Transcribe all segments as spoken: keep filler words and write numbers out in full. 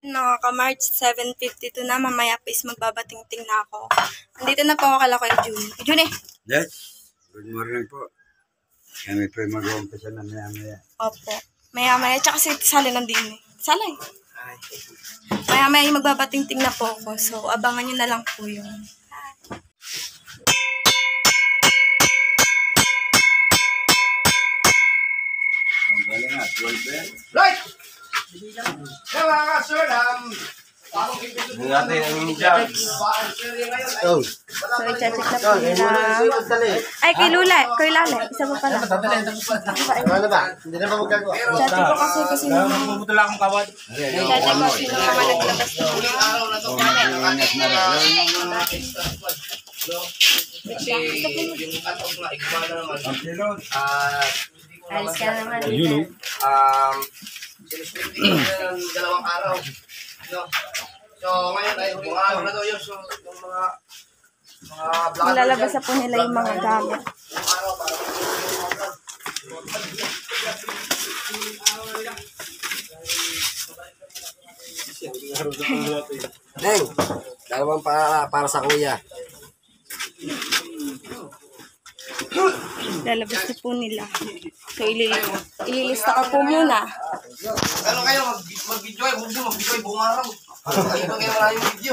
Nakaka-March seven fifty-two na. Mamaya pa is magbabating-ting na ako. Andito na po ako kala Kuya June. Kuya June eh. Yes. Good morning po. Kami po yung mag-uumpisa na maya-maya. Opo. Maya-maya. Tsaka si Sally nandun eh. Sally. Maya-maya yung magbabating-ting na po ako. So, abangan nyo na lang po yun. Ang galing nga. twelve yan. Right! Kaya mga ka-sir, um, Bugati ang jobs. oh. So, i-check na po nila. Ay, kay Lula. Kay Lala. Isa po pala. Ano ba? Hindi na ba magkagawa? Check ko kasi kasi nung... Pumutula akong kawad. Check ko sino mga naglabas na. Uling araw na ito. Kasi yung cut-off na igba na naman. Alis ka naman. Um, sinuspect ko na ng dalawang araw. No? So, ngayon ay huling araw na daw yun. So, yung mga mga vlogger Nilalabas na po nila yung mga gamit. yung araw para Neng, dalawang para, para sa kuya. Lalabas na po nila. So, ilil ililista ko po muna. Ano kayo, mag- mag-video ay, huwag nyo mag-video ay buong araw. Ay, ibang kayo wala yung video.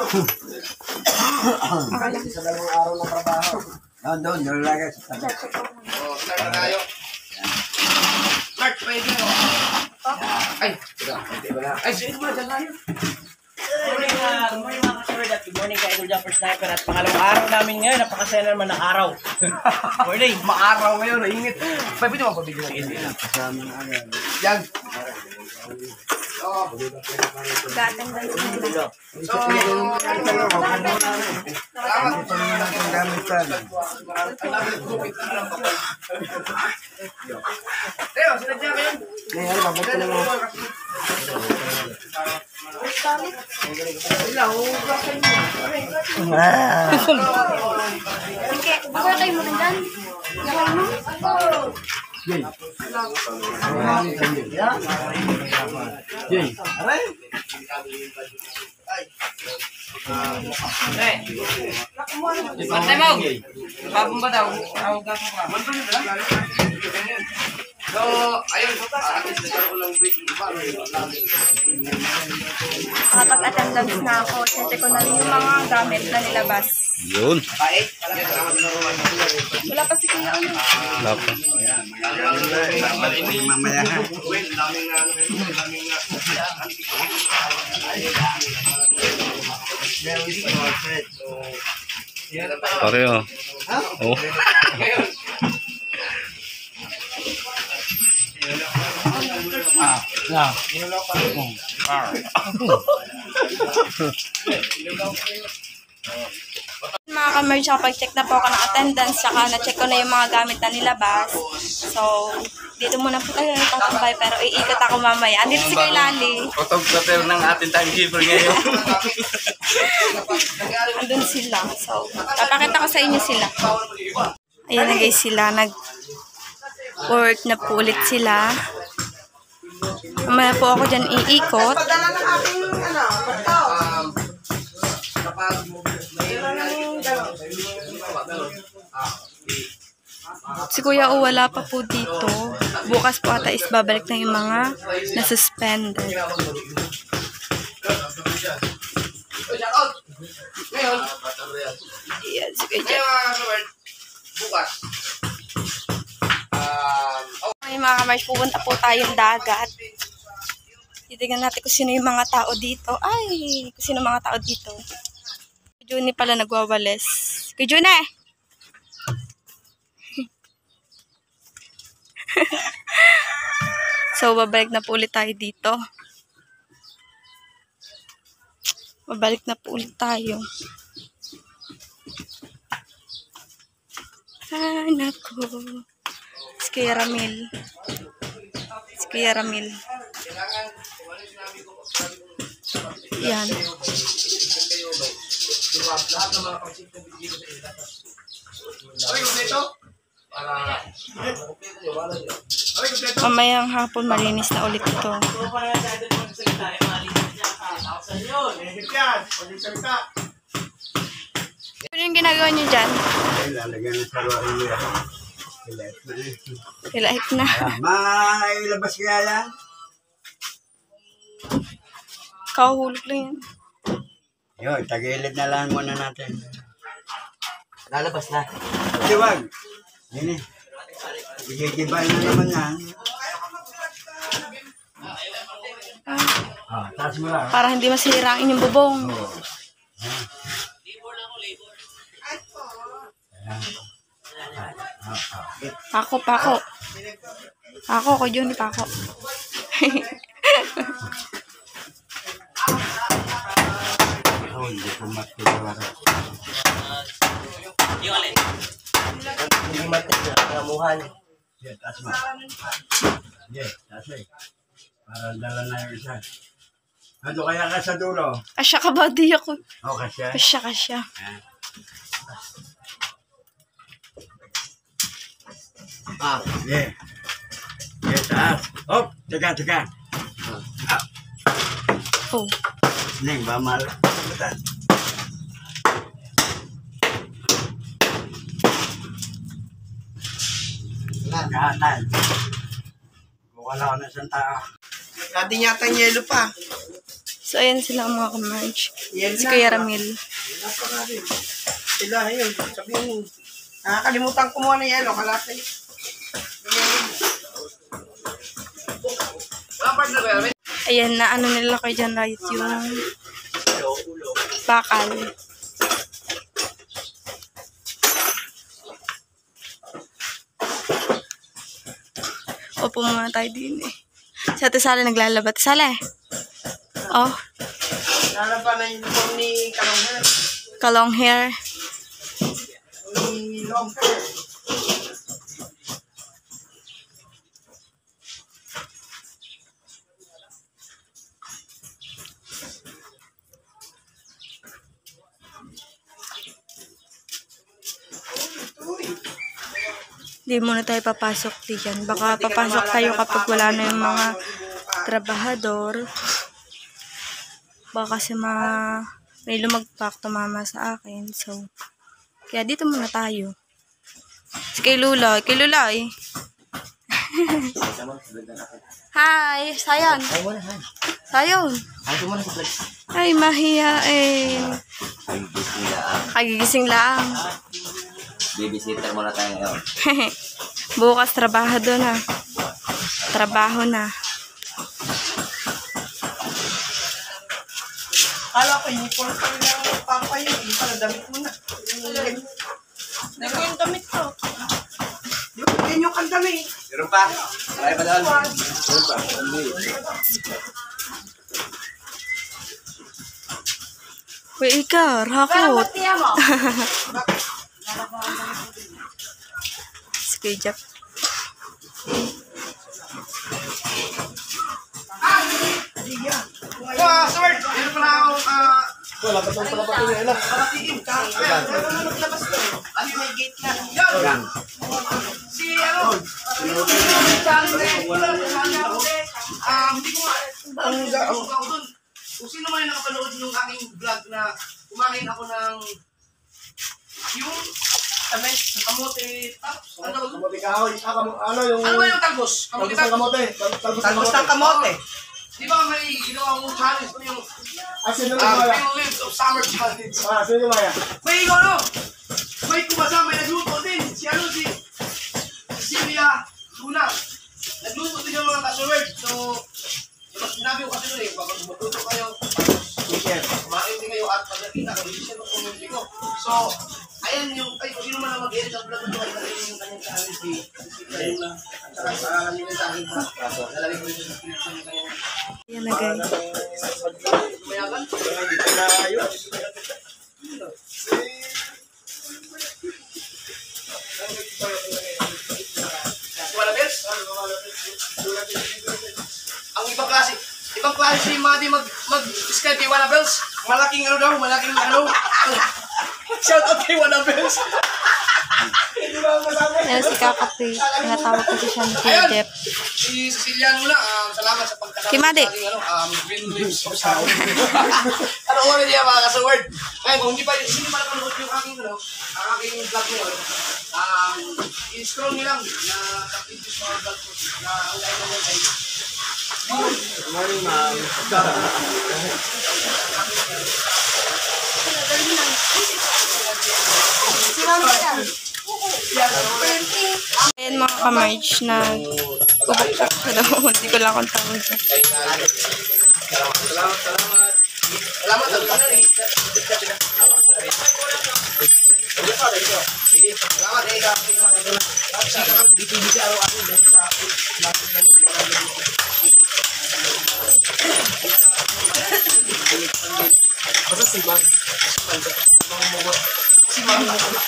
Sa dalawang araw ng trabaho. Doon, doon. Doon lang guys. O, start na tayo. March, pwede mo. Ay, tira, hindi ba na? Ay, sino ba? Diyan tayo. Good morning, uh, good morning mga ka-sir at good morning kay Idol Jumper Sniper at pangalawang araw namin ngayon, napakasaya na naman ng araw. Morning, maaraw ngayon, naingit. Pwede mo pabigyan ng hindi na. Kasama na agad. Yan. Oo. Gatang lang sila. So, salamat. Ito naman ang gamitan. Ang dami ng gupit na lang kapal. Teo, sinadya ko yun. Ngayon, babalik ko lang ako. Sige, bukor kayo mo rin dyan. Jay. Pantay mo! Babong ba daw? Tawag ka pa. So, ayun, at least nagkaroon ng break yung iba. Kapag-attendance na ako, check ko na rin yung mga gamit na nilabas. Yun. Kahit, salamat na naman. Wala pa si Kuya ano. Wala pa. Babalik ko yung mamaya ha. Well, daming na, daming na. Pareho. Oh. Ngayon, Mga ka-merge, kapag-check na po ako ng attendance, saka na-check ko na yung mga gamit na nilabas. So, dito muna po tayo nagtatambay, pero iikot ako mamaya. Andito si Kuya Lali. Photographer ng ating timekeeper ngayon. Andun sila. So, papakita ko sa inyo sila. Ayan na guys sila. Nag-work na po ulit sila. Mamaya po ako dyan iikot. um, kapag Si Kuya O wala pa po dito. Bukas po ata is babalik na yung mga nasuspended. shout out. Ngayon, Ayan, si Kuya ngayon Jan. mga kasuward, bukas. Um, oh, Ngayon mga kamarch, pupunta po tayong dagat. Titignan natin kung sino yung mga tao dito. Ay, kung sino mga tao dito. Si Juni pala nagwawalis. Kay Juni! So, babalik na po ulit tayo dito. Babalik na po ulit tayo. Ay, nako. Si Kuya Ramil. Si Kuya Ramil. Yan. lahat ng mga pag-sip na bigay ko sa inyo. Okay, kompleto? Para, kompleto nyo, wala nyo. Okay, kompleto? Mamayang hapon malinis na ulit ito. Saan yun? Edit yan. Pwede salita. Ano yung ginagawa niyo dyan? Ay, lalagyan ng saluarin nila. Kilait na eh. Kilait na. Ah, mailabas kaya yan? Kahulog lang yan. Yun, tagilid na lang muna natin. Lalabas na. Hindi, wag. Yun eh. Igigibay na naman yan. Ah, taas mo lang. Para hindi masira ang inyong bubong. Oo. Pako, pako. Pako ko dyan, pako. Oh, hindi ko matulara. Hindi matik na. Nangamuhan. Sige, taas mo. Sige, taas eh. Para dala na yung isa. Ano kaya ka sa dulo? Asya ka ba? Di ako. O, kasi. Asya, kasya. Ah. Sige. Sige, taas. Hop, teka, teka. Oh. Neng, ba mal. Katan. Wala ko na isang tao. Dati yata yung yelo pa. So, ayan sila ang mga kamarch. Yan Si na. Kuya Ramil. Sila, yun. Sabihin, nakakalimutan ko muna ng yelo. Kalapit. Ayan na, ano nila kayo dyan, right? Yung bakal. Opo muna tayo din eh. Si Ate Sala naglalaba. Ate Sala eh. Oh, Lalaban na yung uniform ni Kalongher. kalong hair. Ni Longher. Hindi muna tayo papasok diyan. Baka papasok tayo kapag wala na yung mga trabahador. Baka kasi ma may lumagpak tumama sa akin. So, kaya dito muna tayo. Si kay Lula. Kay Lula eh. Hi! Sayon! Ay, wala, ha? Sayon! Ay, tumuna sa flag. Ay, mahiyain. Ay, bisila. Kagigising lang. Babysitter muna tayo ngayon. Bukas trabaho na. Trabaho na. Kala ko, uniform pa rin ang papa yun. Hindi pala, damit mo na. Hindi ko yung damit ko. Yun, yun yung kandami. Meron pa? Marami pa doon? Meron pa. Uy, ikaw, rakot. Sige, Jack. Wow, Sword! Meron pala akong, ah... Wala pa itong palapatin nila. Palapatin. Kaya, meron na maglabas to. Ano may gate na. Yan! Si, ano? Um, hindi ko nga... Ang ako dun. Kung sino man yung nakapanood ng aking vlog na kumain ako ng... Yung... Sabi, kamote... Ano tawag doon? Kamote kahoy. Ah, kamo- ano yung... Ano ba yung talbos? Talbos Kamote ng kamote. Tal- Talbos ng Talbos kamote. ng kamote. Di ba may ginawa mong challenge ko yung Ah, sino uh, lumaya? Pale Lives of Summer Challenge? Ah, sino lumaya? May ano? May kumasa, may nagluto din. Si ano si... Si Silvia Luna. Nagluto din yung mga kasurword. So, diba sinabi ko kasi nun eh, kapag magluto kayo, kumain din kayo at pagkakita ko, hindi siya ng community ko. So, ayan yung, ay kung sino man ang mag-edit ang vlog ko, ay nalagay yung kanyang challenge si Silvia Luna. Saka sa kanyang sa akin pa. Nalagay ko yung description yung kanyang... Yan na, guys. Mayagan? Hindi ko na ayos. Wala bes? Ang ibang klase, ibang klase si Madi mag mag-describe kay Wala Bells. Malaking ano daw, malaking ano. Shout out kay Wala Bells. Yan si Kakapi. Tinatawag ko siya ni Kuya Jeff. Si Cecilia muna, um, salamat sa pagkakataon Kimade. sa ating, ano, um, Green Leaves of Sound. Ano oras niya mga kasaward? Ngayon, kung hindi pa, hindi pa napanood yung aking, ano, ang aking vlog ngayon, um, i-scroll nyo lang na sa previous mga vlog ko na ang lain naman ay Morning, ma'am. Ayan mga ka-merge na bubuksak siya daw. Hindi ko lang kung tawag siya. Salamat, salamat. Salamat, salamat. Sige, salamat. Eh, kasi mga B T V si araw-araw dahil sa lahat ng basta si Mang. Mang Mugot. Si Mang Mugot.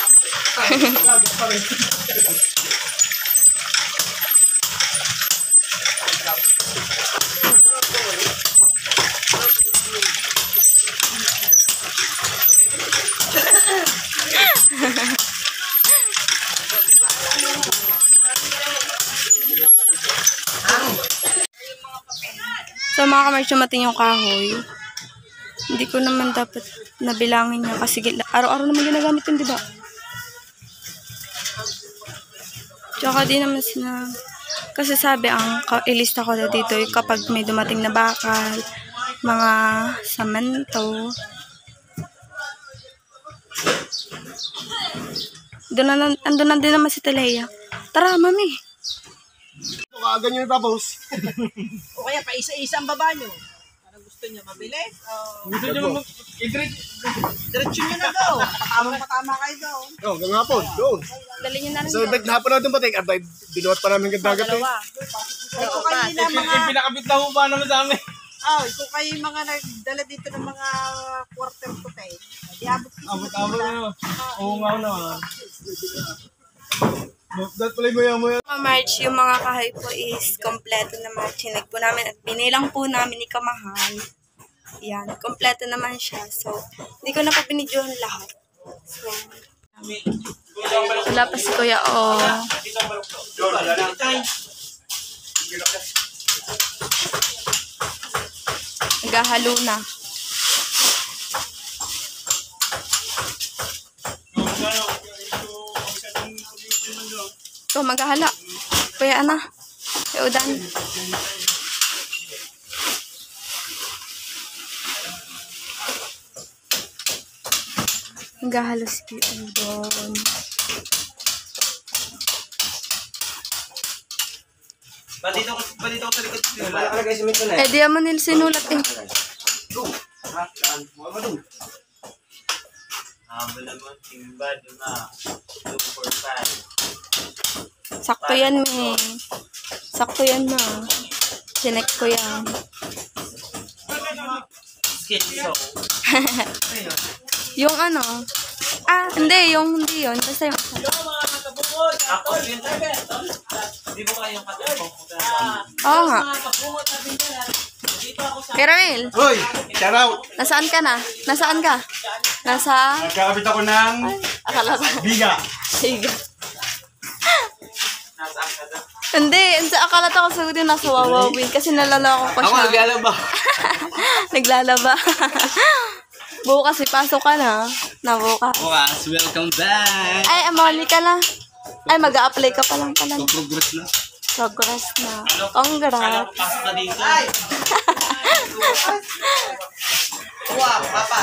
So mga ka-merge, dumating yung kahoy. Hindi ko naman dapat nabilangin niya kasi araw-araw naman ginagamit yun, di ba? Tsaka di naman sina... Kasi sabi ang ilista ko na dito kapag may dumating na bakal, mga samento. Doon na, andun na din naman si Talea. Tara, mami. Kaaga nyo tapos. O kaya pa isa-isa ang baba nyo. Ano gusto nyo, mabilis? O Gusto nyo mag... diretso nyo na daw. Patama-patama kayo daw. No, hanggang hapon. Doon. Dali niyo na rin So, doon. naghapon natin patik. At ay, binuhat pa namin ganda agad eh. Kung kayo na mga... Pinakabit lang mo ba naman sa amin? Oh, kung kayo yung mga nagdala dito ng mga quarter to ten, di abot ko sa Abot-abot na. Oo nga naman. Dahil pala mo yan mo yan. Mga March, yung mga kahoy po is kompleto naman. Chinag po namin at binilang po namin ni Kamahal. Yan, kompleto naman siya. So, hindi ko na pa binidyohan lahat. So, wala pa si Kuya O. Naghahalo na. So, maghahala. Kuya Ana. Kuya Udan. Naghahalo si Kuya Udon. Ba dito ko ba dito ko sa likod ko. Nakalagay sa mito na. Eh, di naman nila sinulat eh. Ha? Saan? Mga ba doon? Ah, naman timba doon na. two four five. Sakto yan, me. Sakto yan, ma. Sinek ko yan. Schizo. Yung ano? Ah, hindi. Yung hindi yun. Basta yung... Ako yun. Di ba kayo yung katapong? Oo nga. Caramel, Hoy! Shout out! nasaan ka na? Nasaan ka? Nasa... Nagkakabit ako ng Akala ko. biga. Sige. Hindi, hindi, akala ko sa din nasa Wawawin kasi nalalako ko siya. Ako naglalaba. Naglalaba. Bukas, ipasok ka na. Na bukas. Bukas, welcome back. Ay, amali ka na. Ay, mag-a-apply ka pa lang pala. Progress na. Progress na. Congrats. Pasok ka dito. Ay! Wow, papa.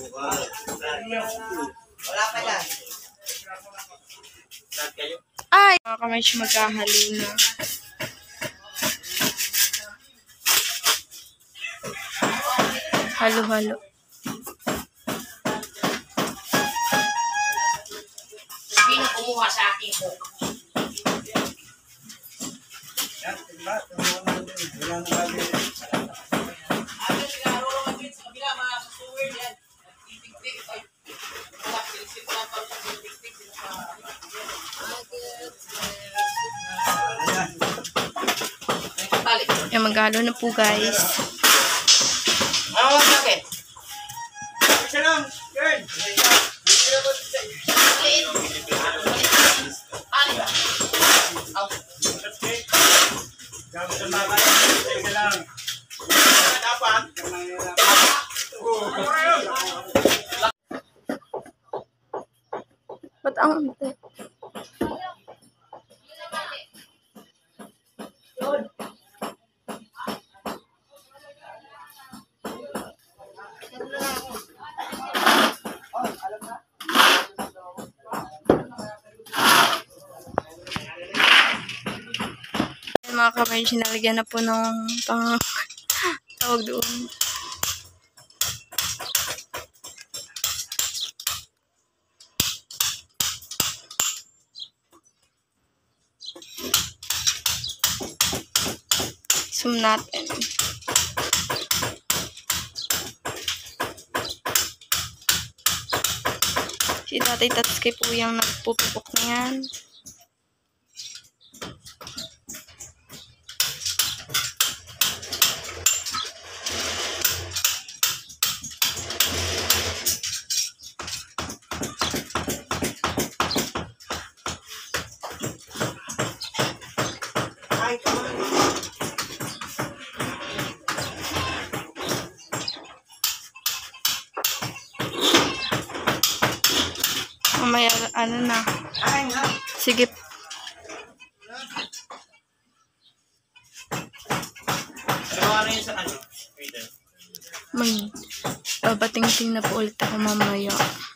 Wala pa yan. Ay, mga kamerch, maghahalo na. Halo-halo. Sino kumuha sa akin ko? Yan, maghahalo na po, guys. Ano ang sakit? ang ate. Mga kamerch, nalagyan na po ng pang tawag doon. Zoom natin. Si Tatay Tatsuki po yung nagpupupok na yan. Mamaya, ano na. Sige. Ano ano yun sa kanya? Waiter. May babating-ting na po ulit ako mamaya.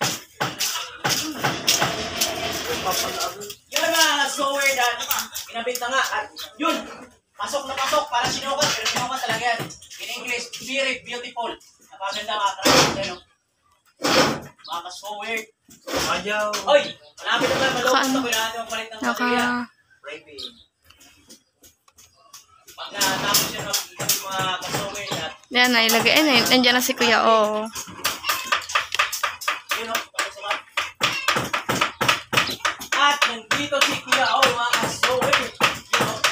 Yun na, slower dad. Kinabit na nga. At yun, pasok na pasok para sinukat. Pero sinukat talaga yan. In English, very beautiful. Napaganda ka. Yan o. Mga ka-slower. Ayaw. Oy! Malapit na ba? Malupot na. Kailangan mo palit ng baterya. Naka... Pag natapos yun, yung mga ka-slower dad. Yan na, ilagay. Ay, nandiyan na si Kuya. Oo. Yun o. At nandito si Kuya O, mga ka-slower. Yun o.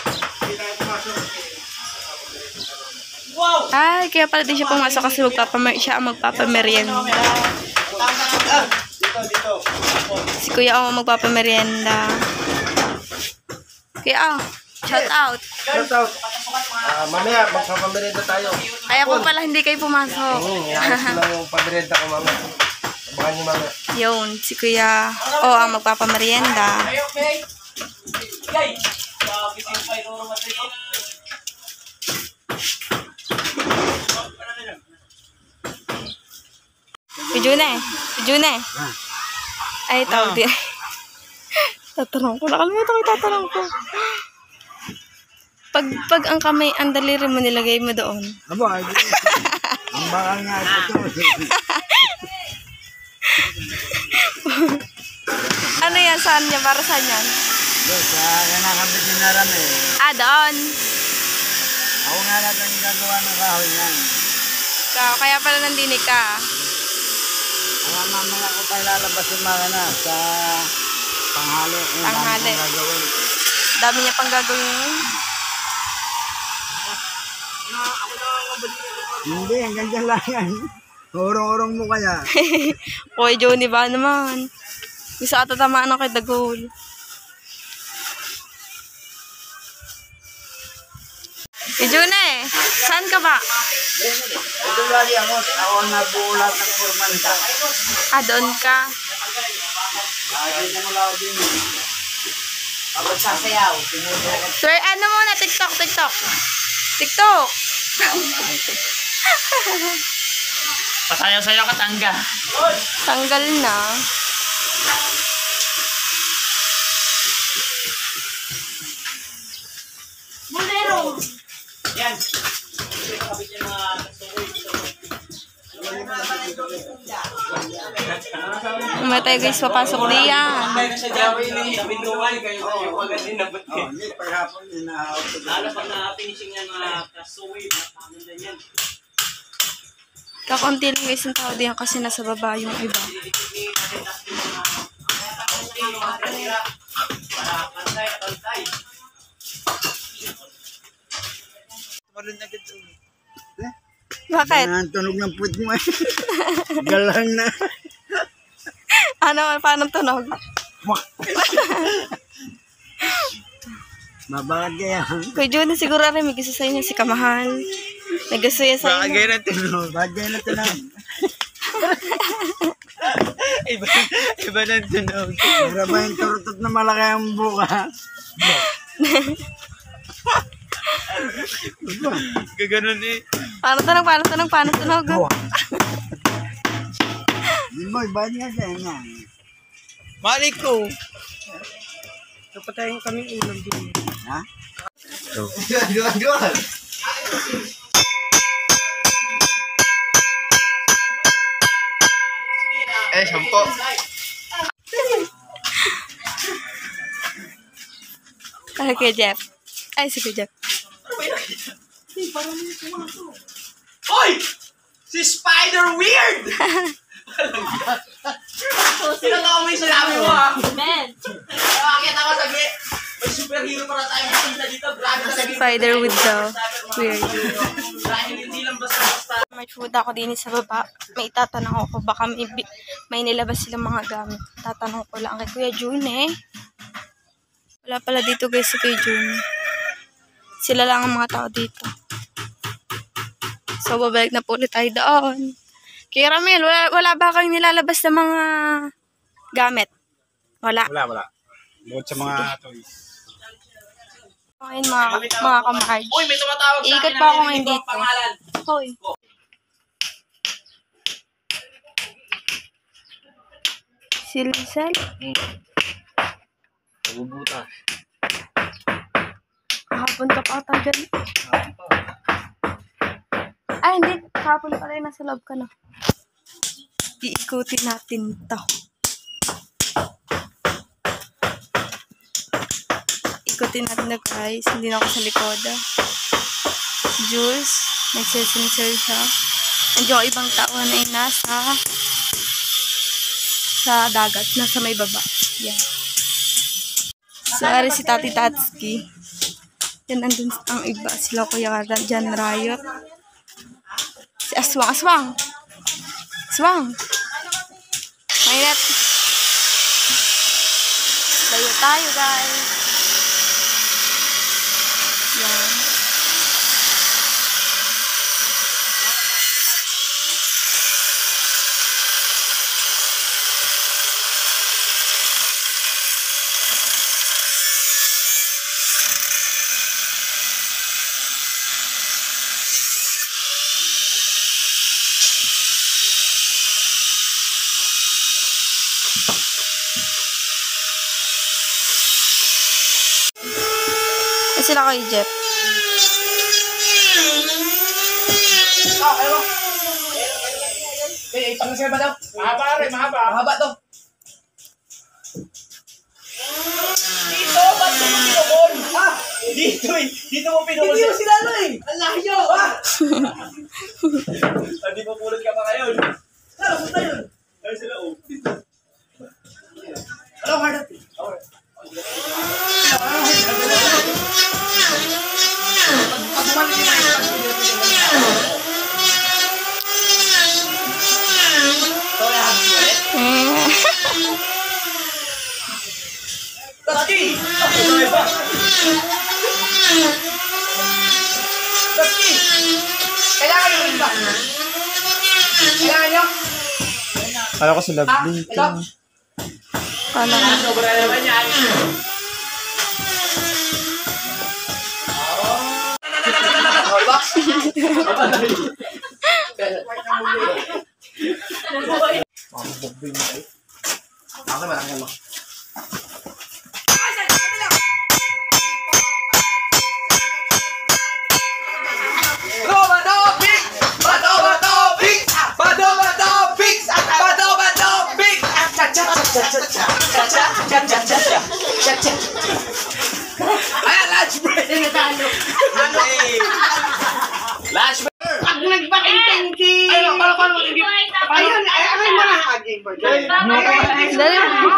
Wow! Ay, kaya pala di siya pumasok kasi magpapamer siya ang magpapamerienda. Dito, dito. Si Kuya ang magpapamerienda. Kuya O, shout out. Shout out. Ah, mamaya, magpapamerenda tayo. Kaya po pala hindi kayo pumasok. Oo, iayos ko lang yung pamerenda ko mamaya. Abangan niyo mamaya. Yun, si Kuya O ang magpapamerienda. Okay, okay. Yay! Grabe si Pai Roro Matriko. Pijune, Pijune. Ay, tawag din. Tatanong ko. Nakalimutan ko yung tatanong ko. Pag, pag ang kamay, ang daliri mo, nilagay mo doon. Abo, ay, ang bakal nga ito. Ano yan? Saan niya? Para saan yan? Doon, sa kanakabit ni Narame. Ah, doon. Ako nga natin yung gagawa ng kahoy niyan. Ka- Kaya pala nandinig ka. Ang mamaya ko tayo lalabas yung mga na sa panghalo. Yung Panghali. dami kong gagawin. Dami niya pang gagawin. Hindi, hanggang dyan lang yan. Urong-urong mo kaya. Kuya Johnny ba naman? Gusto ata tamaan ako kay Dagol. Eh, June, saan ka ba? Ito lagi ako. Ako ang nabuulat ng formanta. Ah, doon ka. Lagi na mo lang din. Kapag sasayaw. Sir, ano muna? TikTok, TikTok. TikTok. Pasayaw-sayaw ka, tangga. Tanggal na. Bolero. Yan. Kapit yung mga Umay tayo guys, papasok diyan. kaya na siya dyan. Sa pintuan, kayo tayo agad din nabot. Oh, hindi, perhapon yun na auto. Lalo pag na-finishing yan mga kasuwi, mga yan. Kakunti lang guys yung tao diyan kasi nasa baba yung iba. Para pantay-pantay. Bakit? Ang tunog ng puwit mo eh. Galang na. Ano? Paano tunog? Mabagad kaya. Kuya June, siguro rin may gusto sa inyo si Kamahal. May gusto yan sa inyo. na tunog. Bagay na tunog. Iba, iba ng tunog. Para ba yung turutot na malaki ang buka? Gaganon eh. Paano tunog, paano tunog, paano tunog? Di mo, iba niya sa'yo na. Malik ko. Napatayin kaming ulam din. Ha? Dual, dual. Eh, sampo. Kaya kay Jeff. Ay, si Kuya Jeff. Hoy! Si Spider Weird! Pinatawa mo yung sinabi mo ha? Ben! Nakakita ko sabi, may superhero para tayo makita dito. Grabe na sabi. Spider with the weird. Dahil hindi lang basta-basta. May food ako din sa baba. May itatanong ako. Baka may, bi- may nilabas silang mga gamit. Tatanong ko lang kay Kuya June eh. Wala pala dito guys si Kuya June. Sila lang ang mga tao dito. So, babalik na po ulit tayo doon. Kuya Ramil, wala, wala ba kayong nilalabas na mga gamit? Wala. Wala, wala. Bukod sa mga toys. Ngayon mga, mga kamarj. Uy, may tumatawag sa akin. Ikot pa ako ngayon narinig ko ang dito. pangalan. Hoy. Si Lizelle? Bubutas. Kahapon ka pa ata dyan. Ay, hindi. Kahapon pala yung nasa loob ka na. Iikutin natin to. Ikutin natin na guys. Hindi na ako sa likod. Si Jules, nagsisinsir siya. Andiyo ako ibang tao na yung nasa sa dagat. Nasa may baba. Yan. So, ari si Tati Tatsuki. Yan, andun ang iba. Sila Kuya Jan Rayot. Si Aswang. Aswang! Aswang! Mainit. Layo tayo, guys. Yan. Eh, sila kay Jeff. Ah, ano? Eh, ipang sa'yo ba daw? Mahaba rin, mahaba. Mahaba to. Dito, ba't mo pinukol? Ha? Dito eh. Dito mo pinukol. Hindi mo sila ano eh. Ang layo. Ha? Hindi mo pulot ka pa ngayon. Ano, punta yun? Ay, sila oh. Hello, hard up. Pag bumalik yung mga Taski! Taski! Kailangan yung iba. Kailangan nyo? Kala ko sila Ha? blink. Ito? Kala ko. Sobra naman yan. Ako ba lang mo? Ayan, lunch break! Lunch break! Pag nagpakinting si... Ayun, paano, paano? Ayun, ayun mo na. Dali.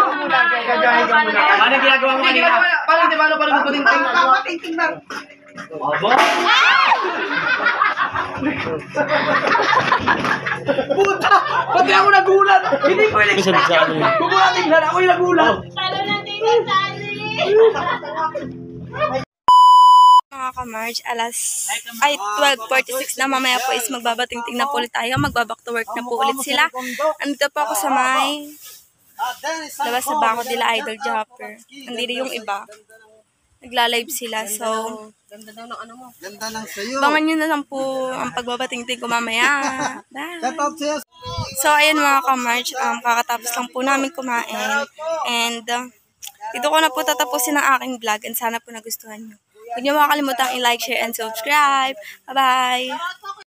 Ano ginagawa mo kanina? Paano, di paano, paano magpatinting? Papakinting lang. Aba? Puta! Pati ako nagulat! Hindi ko in-expect! Bumula tingnan ako yung nagulat! Mga mga kamarch, alas, ay, twelve forty-six na. Mamaya po is magbabating-ting na po ulit tayo. Magbaback to work na po ulit sila. Andito po ako sa may labas sa bako nila Idol Jopper. Andito yung iba. Nagla-live sila. So, Ganda daw ng ano mo. Ganda ng sayo. bangan nyo na lang po ang pagbabating-ting ko mamaya. Bye! Shout out sa'yo. So, ayan mga kamarch, um, kakatapos lang po namin kumain. And, uh, dito ko na po tatapusin ang aking vlog and sana po nagustuhan nyo. Huwag nyo makakalimutan i-like, share, and subscribe. Bye-bye!